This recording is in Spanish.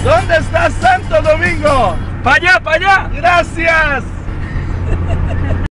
¿Dónde está Santo Domingo? ¡Para allá, para allá! Gracias.